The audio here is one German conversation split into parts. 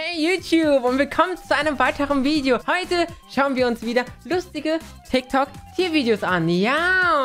Hey YouTube und willkommen zu einem weiteren Video. Heute schauen wir uns wieder lustige TikTok-Tiervideos an. Ja.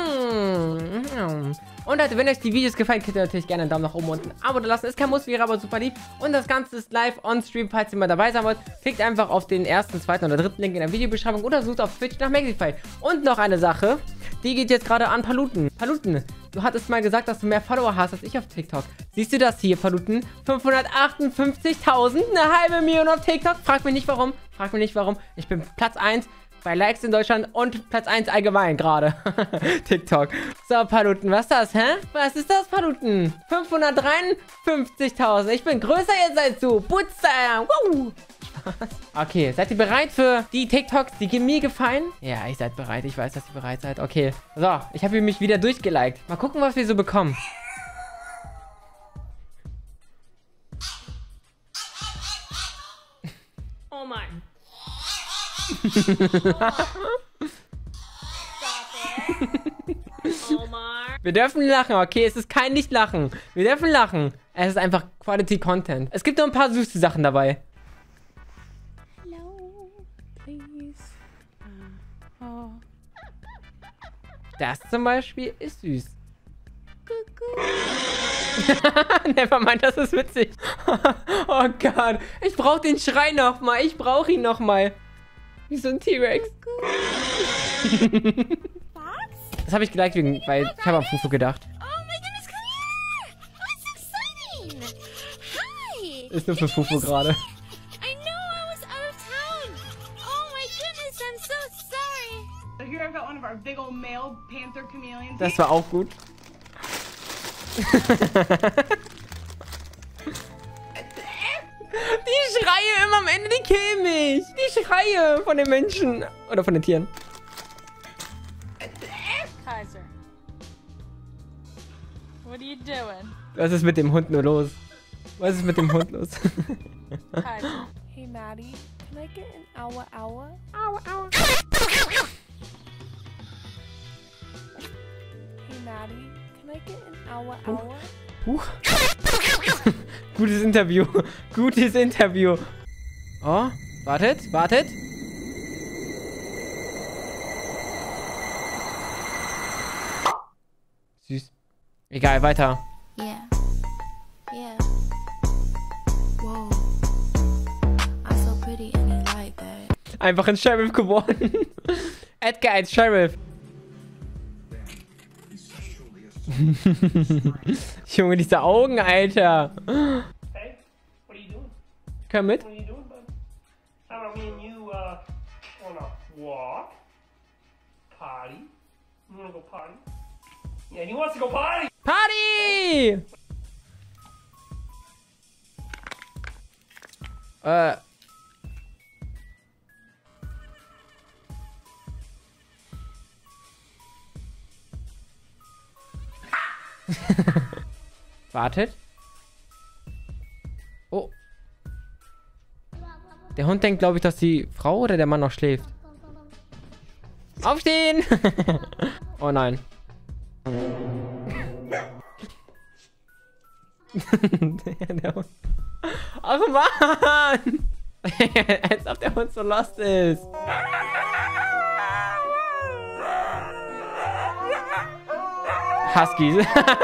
Und Leute, wenn euch die Videos gefallen, könnt ihr natürlich gerne einen Daumen nach oben und ein Abo da lassen. Ist kein Muss, wäre aber super lieb. Und das Ganze ist live on Stream, falls ihr mal dabei sein wollt. Klickt einfach auf den ersten, zweiten oder dritten Link in der Videobeschreibung oder sucht auf Twitch nach Maxify. Und noch eine Sache, die geht jetzt gerade an Paluten. Paluten, du hattest mal gesagt, dass du mehr Follower hast als ich auf TikTok. Siehst du das hier, Paluten? 558.000, eine halbe Million auf TikTok. Frag mich nicht warum. Frag mich nicht warum. Ich bin Platz 1 bei Likes in Deutschland und Platz 1 allgemein gerade. TikTok. So, Paluten, was ist das, hä? Was ist das, Paluten? 553.000. Ich bin größer jetzt als du. Putze. Wow. Okay, seid ihr bereit für die TikToks, die mir gefallen? Ja, ihr seid bereit. Ich weiß, dass ihr bereit seid. Okay. So, ich habe mich wieder durchgeliked. Mal gucken, was wir so bekommen. Oh mein. Wir dürfen lachen, okay? Es ist kein Nicht-Lachen. Wir dürfen lachen. Es ist einfach Quality Content. Es gibt noch ein paar süße Sachen dabei. Hello, please. Oh. Das zum Beispiel ist süß. Nevermind, das ist witzig. Oh Gott. Ich brauche den Schrei nochmal. Ich brauche ihn nochmal. Wie so ein T-Rex. Das habe ich geliked, weil ich habe an Fufu gedacht. Oh my goodness, come here! Oh, it's exciting! Hi! Ist nur für Fufu gerade. I know I was out of town! Oh my goodness, I'm so sorry! So here I've got one of our big old male panther chameleons. Das war auch gut. Die Schreie immer am Ende, die killen mich. Die Schreie von den Menschen. Oder von den Tieren. Kaiser. What are you doing? Was ist mit dem Hund nur los? Was ist mit dem Hund los? Kaiser. Hey Maddie, can I get an hour? Aua, aua. Hey Maddie, can I get an hour? Huch. Gutes Interview. Gutes Interview. Oh, wartet, wartet. Süß. Egal, weiter. Yeah. Yeah. Whoa. I'm so pretty and you like that. Einfach ein Sheriff geworden. Edgar als Sheriff. Junge, diese Augen, Alter. Hey, what are you doing? Komm mit. What are you doing, bud? How about me and you, wanna walk? Potty? You wanna go potty? Yeah, he wants to go potty! Party! Wartet. Oh. Der Hund denkt, glaube ich, dass die Frau oder der Mann noch schläft. Aufstehen! Oh nein. der Hund. Ach Mann! Als ob der Hund so lost ist. Huskies.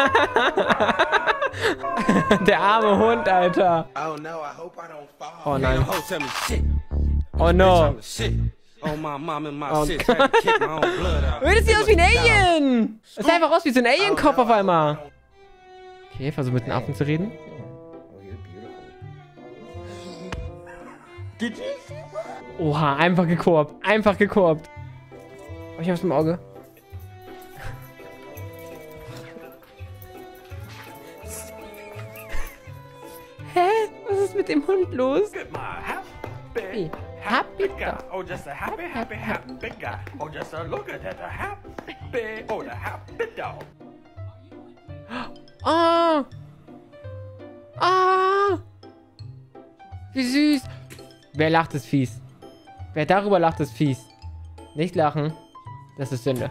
Der arme Hund, Alter. Oh no, I hope I don't fall. Oh nein. Ho tell me shit. Oh no. Shit. Oh my mom and my Oh shit. Tried to kick my own blood out. Das sieht aus wie ein Alien. Das sieht einfach aus wie so ein Alien-Kopf auf einmal. Okay, versuch mit den Affen zu reden. Oha, einfach gekorbt. Einfach gekorbt. Oh, ich hab's im Auge. Hä? Was ist mit dem Hund los? Get my happy, Happy guy. Oh, just a happy guy. Oh, just a look at that, a happy, oh, the happy dog. Oh. Oh. Wie süß. Wer lacht, ist fies. Wer darüber lacht, ist fies. Nicht lachen. Das ist Sünde.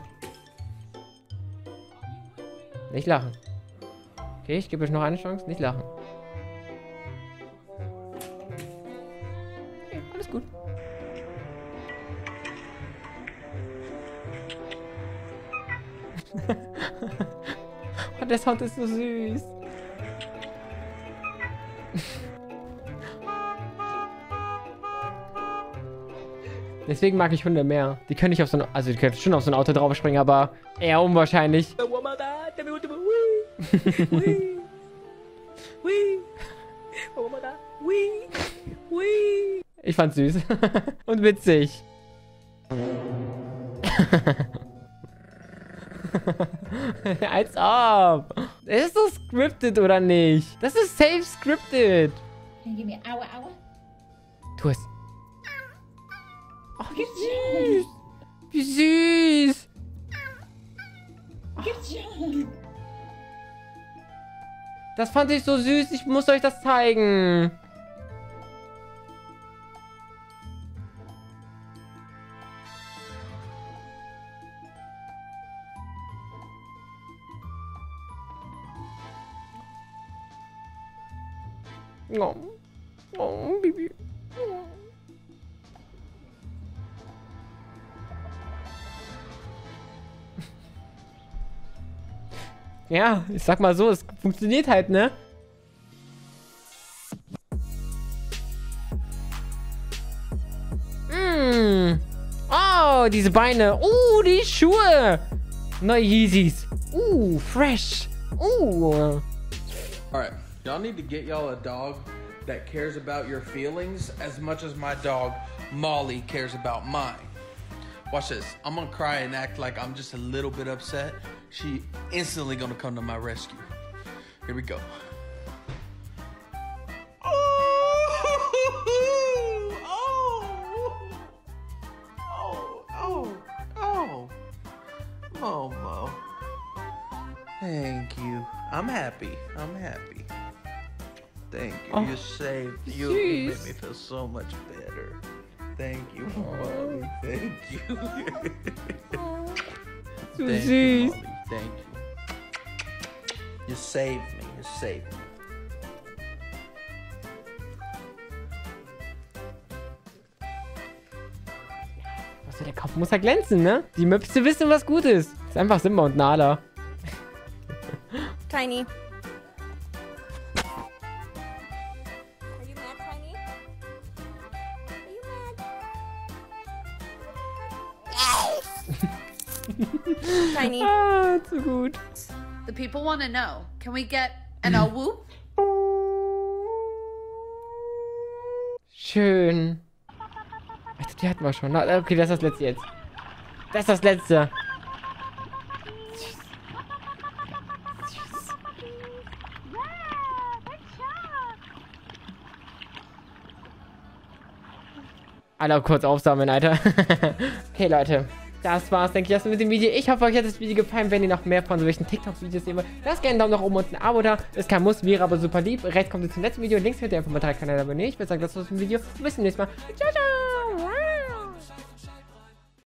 Nicht lachen. Okay, ich gebe euch noch eine Chance. Nicht lachen. gut. Oh, der Sound ist so süß. Deswegen mag ich Hunde mehr. Die können nicht auf so ein... Also die können schon auf so ein Auto draufspringen, aber eher unwahrscheinlich. Ich fand's süß. Und witzig. Als ob. Ist das scripted oder nicht? Das ist safe scripted. Can you give me an hour, hour? Tu es. Oh, wie süß. Wie süß. Good job. Das fand ich so süß. Ich muss euch das zeigen. Oh. Oh, Bibi. Oh. Ja, ich sag mal so, es funktioniert halt, ne? Oh, diese Beine. Die Schuhe. Neue Yeezys. Fresh. Alright, y'all need to get y'all a dog that cares about your feelings as much as my dog, Molly, cares about mine. Watch this. I'm gonna cry and act like I'm just a little bit upset. She instantly gonna come to my rescue. Here we go. Oh, Mo. Thank you. I'm happy. Thank you. Oh, You saved. You made me feel so much better. Thank you, Molly. Thank you. So Thank süß. you, Molly. Thank you. You saved me. You saved me. Also der Kopf muss ja glänzen, ne? Die Möpse wissen, was gut ist. Ist einfach Simba und Nala. Tiny. Are you mad, Tiny? Are you mad? Tiny. Ah, zu gut. The people want to know. Can we get an a whoop? Schön. Alter, die hatten wir schon. Na, okay, das ist das letzte jetzt. Das ist das letzte. Süß. Süß. Alle kurz aufsammeln, Alter. Okay, Leute. Das war's, denke ich, erstmal mit dem Video. Ich hoffe, euch hat das Video gefallen. Wenn ihr noch mehr von solchen TikTok-Videos sehen wollt, lasst gerne einen Daumen nach oben und ein Abo da. Ist kein Muss, wäre aber super lieb. Rechts kommt ihr zum letzten Video. Links findet ihr einfach mal 3 Kanäle abonnieren. Ich würde sagen, das war's mit dem Video. Bis zum nächsten Mal. Ciao, ciao.